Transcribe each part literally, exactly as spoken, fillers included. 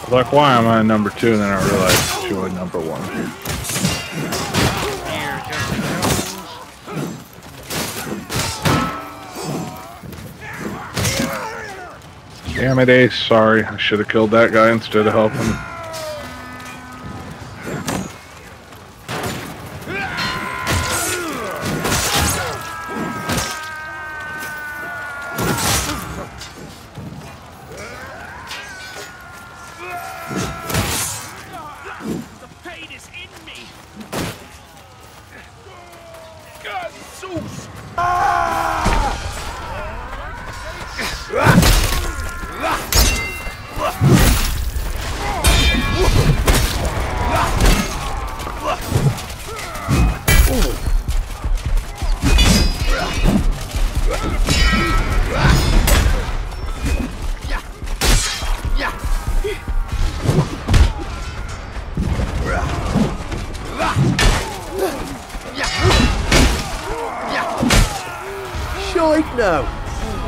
Like, why am I number two? And then I realized she was number one. Damn it, Ace. Sorry. I should have killed that guy instead of helping. No.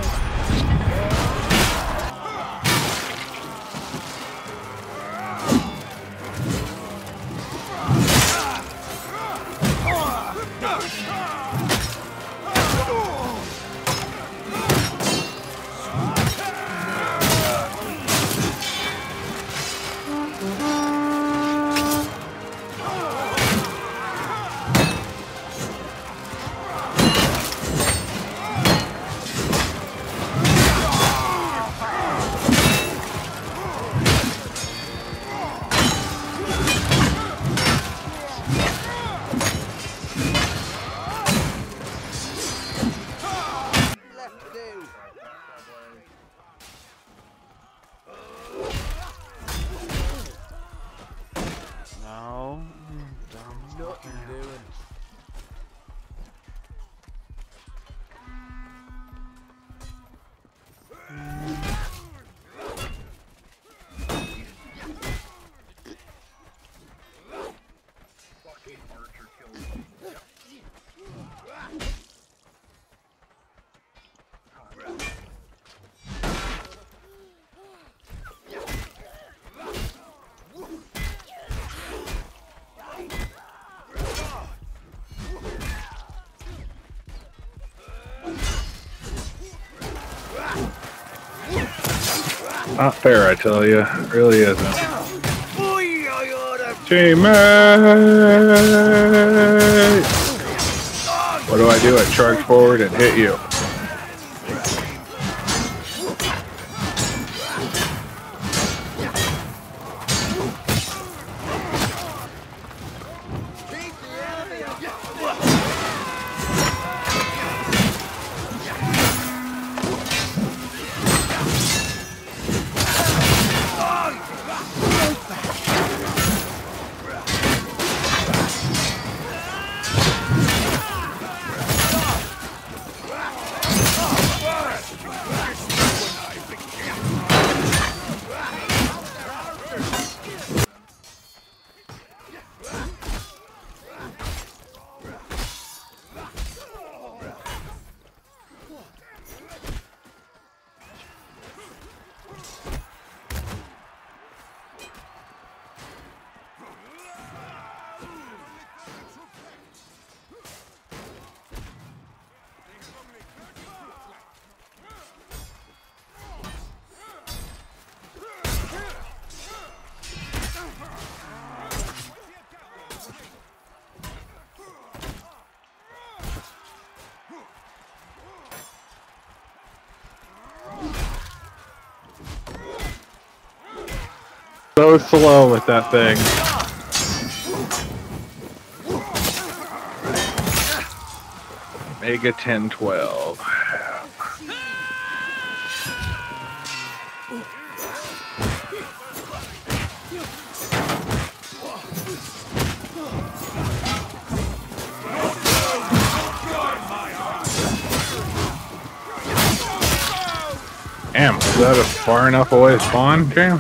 Not fair, I tell you. It really isn't. Teammate! What do I do? I charge forward and hit you. So slow with that thing. Mega ten twelve. Damn, is that a far enough away spawn, James?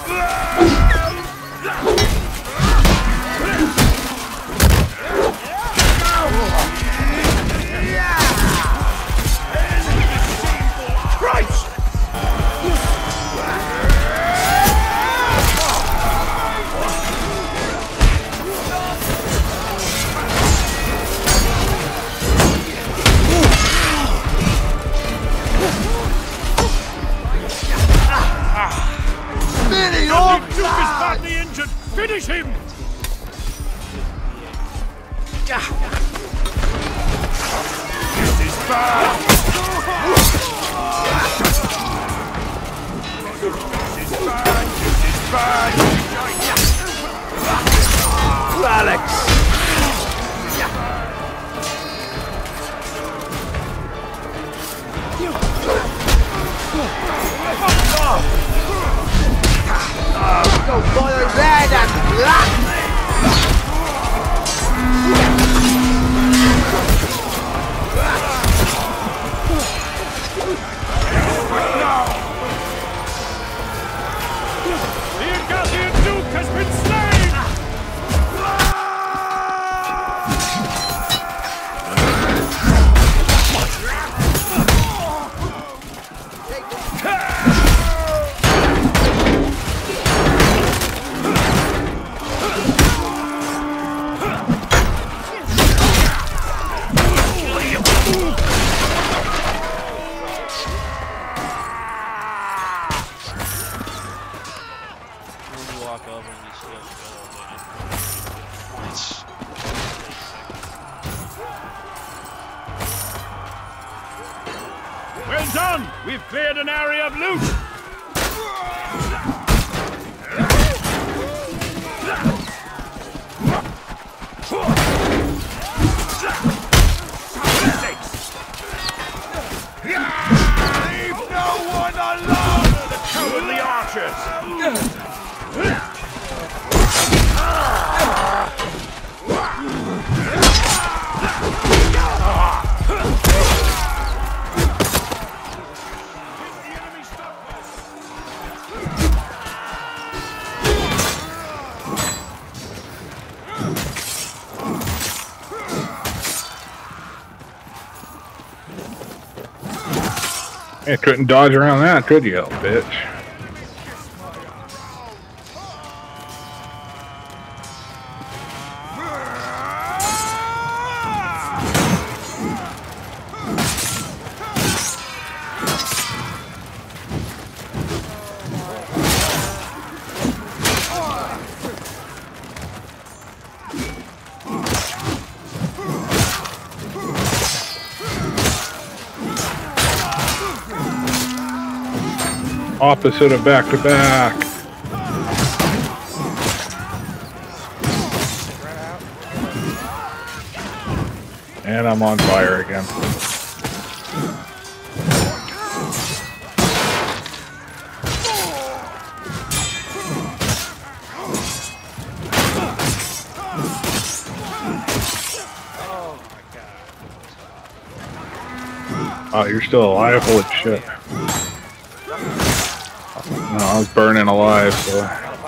Finish him! This is bad! This is bad! This is bad! Alex! Go follow red and black! The Agathian Duke has been slain! Walk over and you still Well done! We've cleared an area of loot! Leave no one alone! The cowardly archers! You couldn't dodge around that, could you, little bitch? Opposite of back to back. And I'm on fire again. Oh, you're still alive? Holy shit. No, I was burning alive, so.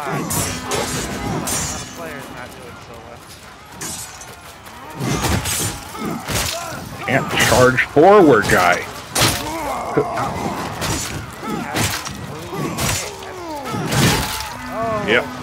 Can't charge forward, guy. Yep.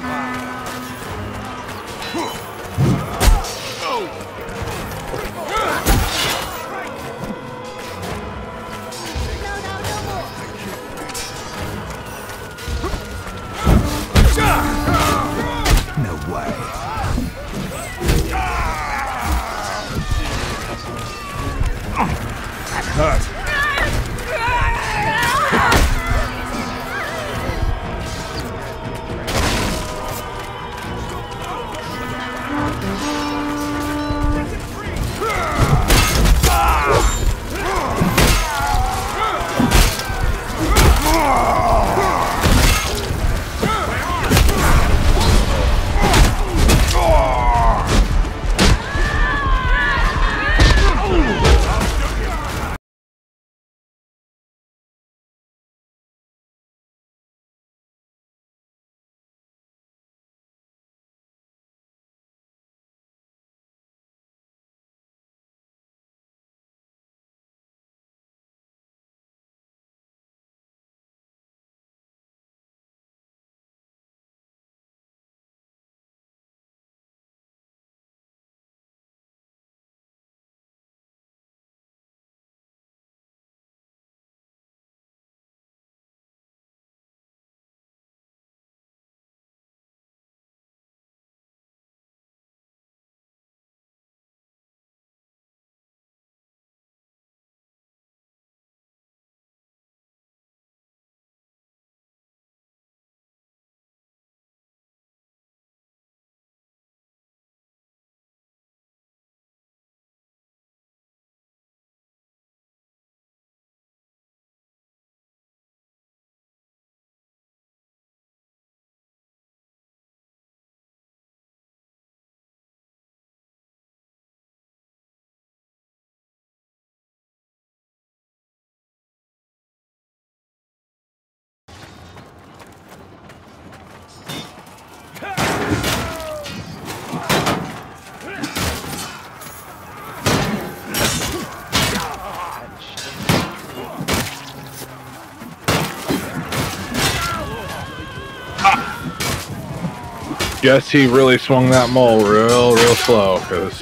Guess he really swung that mole real, real slow, because...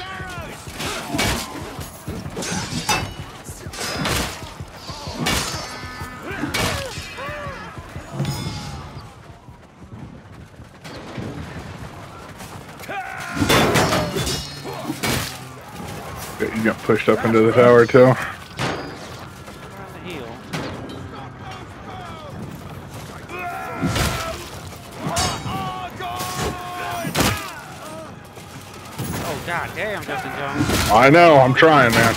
You got pushed up into the tower, too? God damn, Justin Jones. I know, I'm trying, man.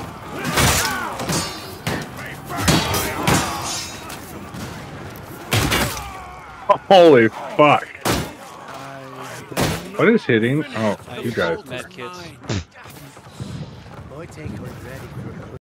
Holy fuck. What is hitting? Oh, you guys. Med kits. Boy, tank was ready for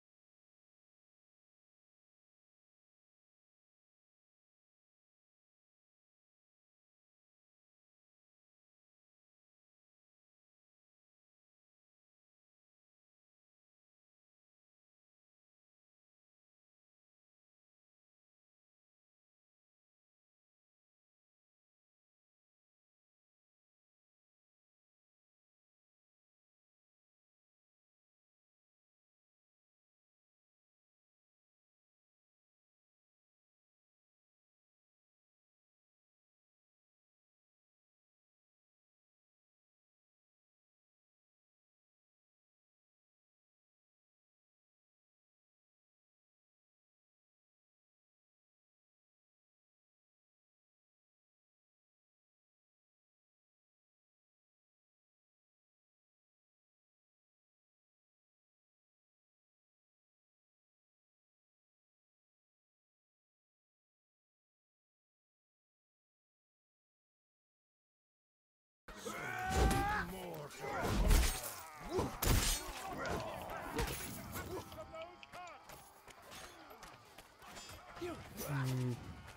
Mm.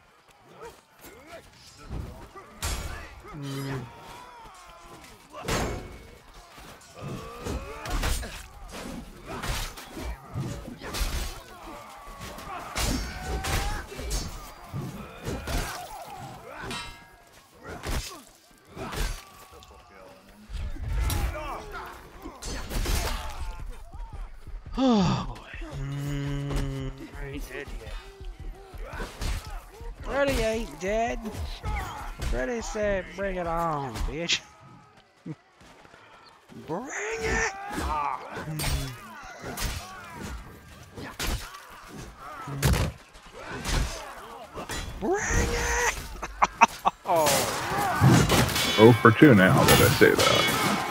Mm. Oh boy. Mm, I ain't dead yet. Freddy ain't dead. Freddy said, bring it on, bitch. Bring it on. Bring it! Oh. Oh for two now that I say that.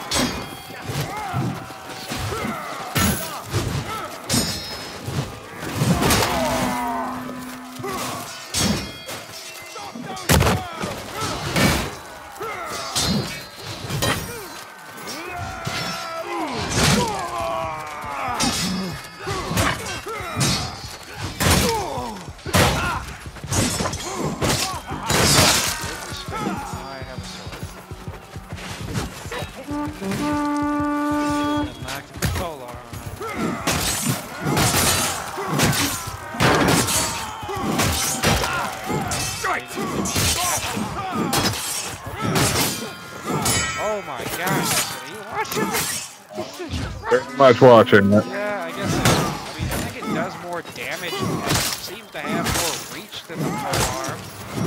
Oh my gosh, are you watching this? Very much watching it. Yeah, I guess it, I mean, I think it does more damage and it seems to have more reach than the pole arm.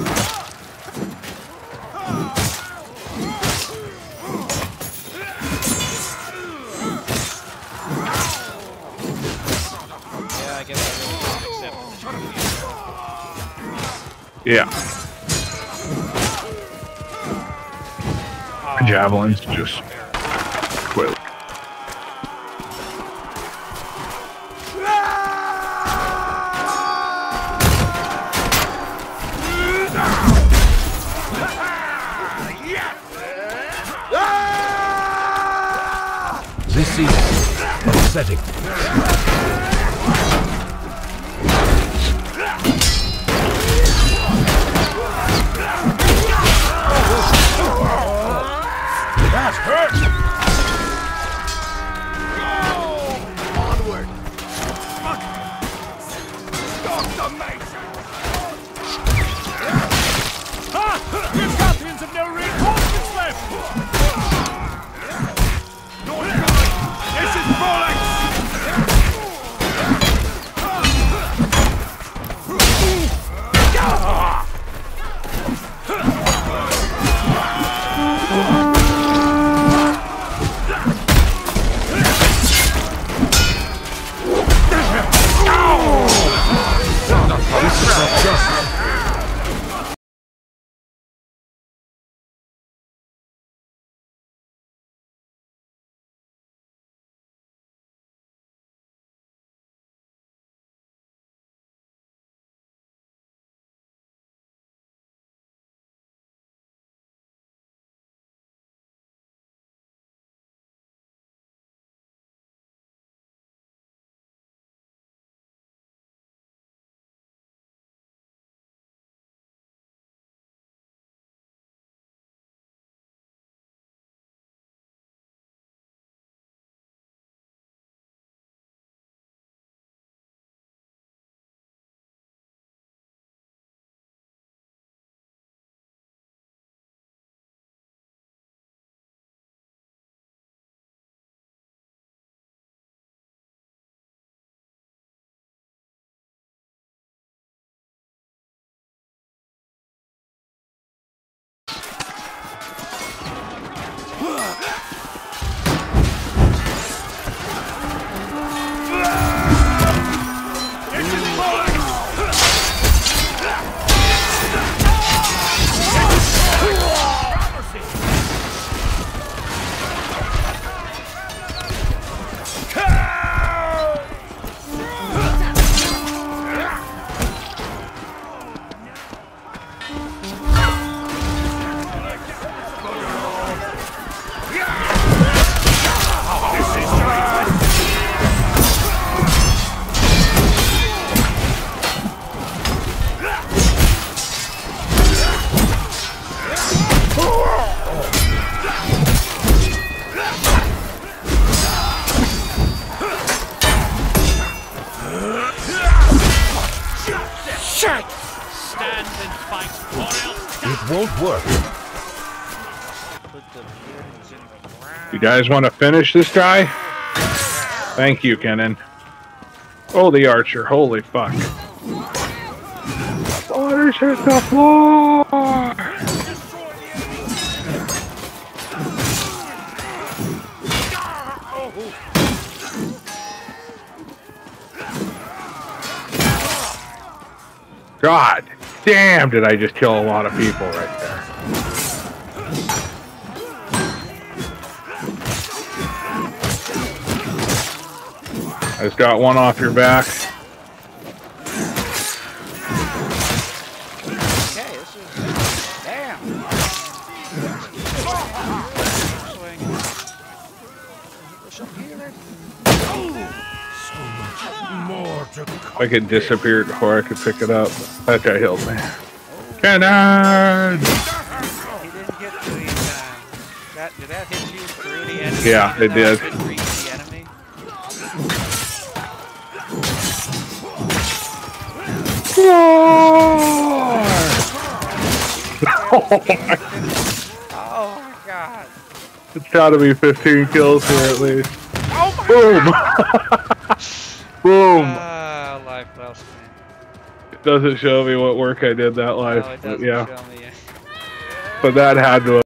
Yeah, I guess I really can't accept it. Yeah. Javelins just quit. This is upsetting. That hurt! onward. Stop the mate! Ah! Your champions have no reinforcements left! work. Put the pins in the ground. You guys want to finish this guy? Thank you, Kenan. Oh, the archer. Holy fuck. Waters hit the floor! God damn, did I just kill a lot of people right there. I just got one off your back. Okay, this is... Damn! Swing. Push up here. More to I could disappear before I could pick it up. That guy healed me. Cannon! He didn't get to the... Uh, that, did that hit you through the enemy? Yeah, it did. It didn't reach the enemy? Oh my god. It's gotta be fifteen kills here at least. Oh my Boom! Boom! Ah, life well spent. It doesn't show me what work I did that life, No, it but doesn't yeah. show me. But that had to